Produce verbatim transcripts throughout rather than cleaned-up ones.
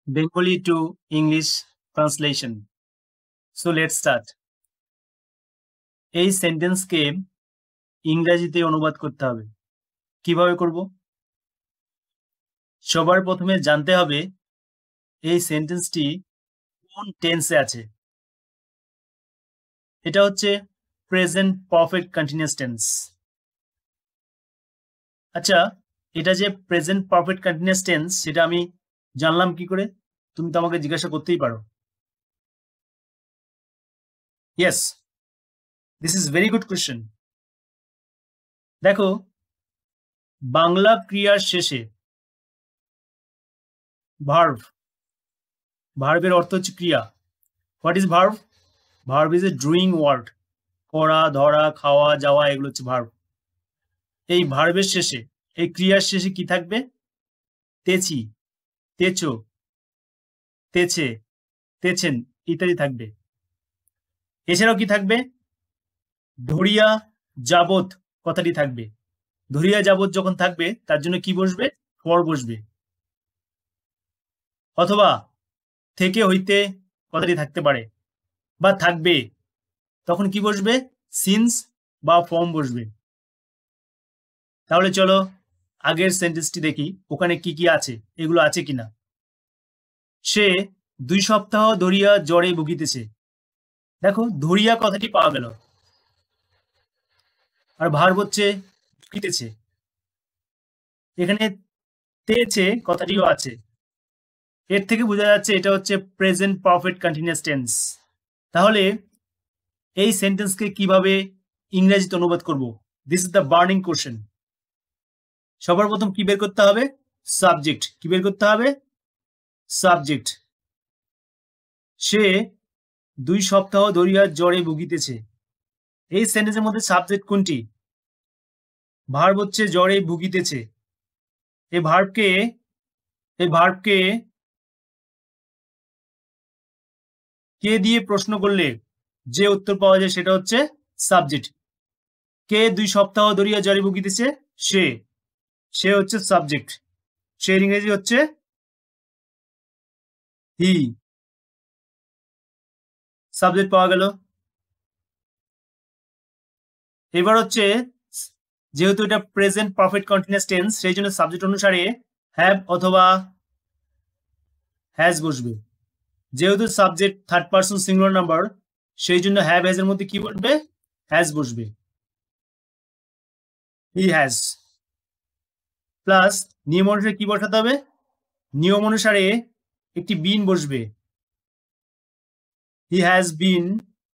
Bengali to English translation. So let's start. এই সেন্টেন্সকে ইংরেজিতে অনুবাদ করতে হবে। কিভাবে করব? সবার প্রথমে জানতে হবে এই সেন্টেন্সটি কোন টেন্সে আছে। এটা হচ্ছে প্রেজেন্ট পারফেক্ট কন্টিনিউয়াস টেন্স। আচ্ছা, এটা যে প্রেজেন্ট পারফেক্ট কন্টিনিউয়াস টেন্স সেটা আমি জানলাম কি করে? তুমি তো আমাকে জিজ্ঞাসা করতেই পারো। Yes, this is very good question. দেখো, বাংলা ক্রিয়ার শেষে ভার্ব, ভার্বের অর্থ হচ্ছে ক্রিয়া। What is verb? Verb is a doing word. করা, ধরা, খাওয়া, যাওয়া, এগুলো হচ্ছে ভার্ব। এই ভার্বের শেষে, এই ক্রিয়ার শেষে কি থাকবে? তেছি, তেছো, তেছে, তেছেন ইত্যাদি থাকবে। এছাড়াও কি থাকবে? ধরিয়া যাবত কথাটি থাকবে। ধরিয়া যাবত যখন থাকবে তার জন্য কি বসবে? ফর বসবে। অথবা থেকে হইতে কথাটি থাকতে পারে বা থাকবে, তখন কি বসবে? সিন্স বা ফর্ম বসবে। তাহলে চলো আগের সেন্টেন্সটি দেখি, ওখানে কি কি আছে, এগুলো আছে কিনা। সে দুই সপ্তাহ ধরিয়া জ্বরে ভুগিতেছে। দেখো, ধরিয়া কথাটি পাওয়া গেল, আর ভার্ব হচ্ছে ভুগিতেছে। এখানে তেছে কথাটিও আছে। এর থেকে বোঝা যাচ্ছে এটা হচ্ছে প্রেজেন্ট পারফেক্ট কন্টিনিউয়াস টেন্স। তাহলে এই সেন্টেন্সকে কিভাবে ইংরেজিতে অনুবাদ করব? This is the burning question. সবার প্রথম কি বের করতে হবে? সাবজেক্ট। কি বের করতে হবে? সাবজেক্ট। সে দুই সপ্তাহ ধরিয়া জ্বরে ভুগিতেছে। এই সেন্টেন্সের মধ্যে সাবজেক্ট কোনটি? ভার্ব হচ্ছে জ্বরে ভুগিতেছে। এই ভার্বকে এই ভার্বকে কে দিয়ে প্রশ্ন করলে যে উত্তর পাওয়া যায় সেটা হচ্ছে সাবজেক্ট। কে দুই সপ্তাহ ধরিয়া জ্বরে ভুগিতেছে? সে। সে হচ্ছে সাবজেক্ট। সে ইংরেজি হচ্ছে হি। সাবজেক্ট পাওয়া গেল। এবার হচ্ছে, যেহেতু এটা প্রেজেন্ট পারফেক্ট কন্টিনিউয়াস টেন্স, সেই জন্য সাবজেক্ট অনুসারে হ্যাভ অথবা হ্যাজ বসবে। যেহেতু subject third person singular number, সেই জন্য হ্যাভ হ্যাজ এর মধ্যে কি বসবে? হ্যাজ বসবে। He has. প্লাস নিয়ম অনুসারে কি বসাতে হবে? নিয়ম অনুসারে একটি বিন বসবে। হি হ্যাজ বিন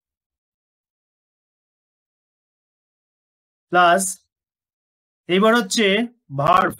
প্লাস এবার হচ্ছে ভার্ব,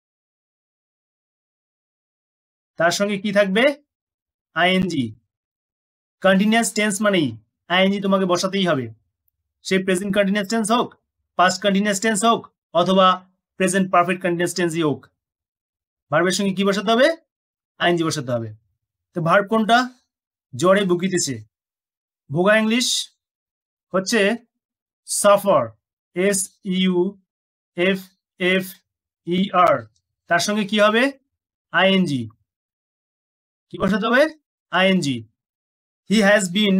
তার সঙ্গে কি থাকবে? আইএনজি। কন্টিনিউয়াস টেন্স মানেই আইএনজি তোমাকে বসাতেই হবে। সে প্রেজেন্ট কন্টিনিউয়াস টেন্স হোক, পাস্ট কন্টিনিউয়াস টেন্স হোক, অথবা প্রেজেন্ট পারফেক্ট কন্টিনিউয়াস টেন্সই হোক, ভার্বের সঙ্গে কি বসাতে হবে? আইএনজি বসাতে হবে। তো ভার্ব কোনটা? জ্বরে ভুগিতেছে। ভোগা ইংলিশ হচ্ছে suffer, S U F F E R. তার সঙ্গে কি হবে? আইএনজি। কি বসাতে হবে? ING. He has been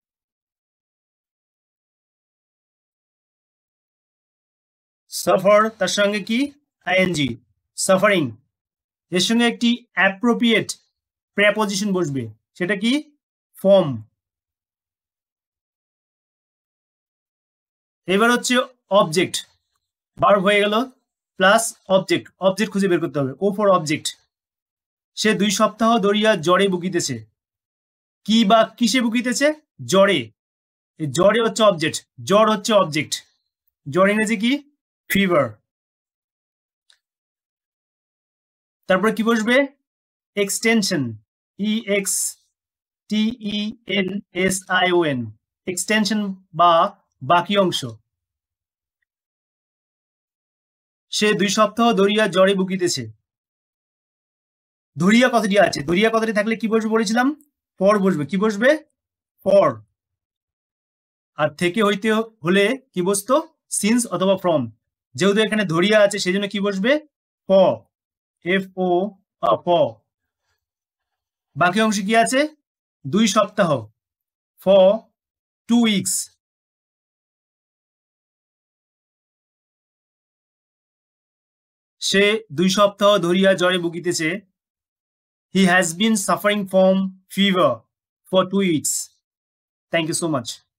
suffer, তার সঙ্গে কি? ING, suffering. এর সঙ্গে একটি অ্যাপ্রোপ্রিয়েট প্রেপোজিশন বসবে, সেটা কি? ফর্ম। এবার হচ্ছে অবজেক্ট। ভার্ব হয়ে গেল, প্লাস অবজেক্ট। অবজেক্ট খুঁজে বের করতে হবে। O for object. সে দুই সপ্তাহ ধরিয়া জ্বরে ভুগিতেছে। কি বা কিসে ভুগিতেছে? জ্বরে। জ্বরে হচ্ছে অবজেক্ট, জ্বর হচ্ছে অবজেক্ট। জ্বর ইংরেজি কি? ফিভার। তারপরে কি বসবে? Extension, E X T E N S I O N. Extension বা বাকি অংশ। সে দুই সপ্তাহ ধরিয়া জ্বরে ভুগিতেছে। ধরিয়া কথাটি আছে, ধরিয়া কথাটি থাকলে কি বসবে বলেছিলাম? পর বসবে। কি বসবে? পর। আর থেকে হইতে হলে কি বসতো? সিন্স অথবা ফ্রম। যেহেতু এখানে ধরিয়া আছে সেজন্য কি বসবে? প, এফ ও প। বাকি অংশে কি আছে? দুই সপ্তাহ, ফর টু উইকস। সে দুই সপ্তাহ ধরিয়া জ্বরে ভুগিতেছে। He has been suffering from fever for two weeks. Thank you so much.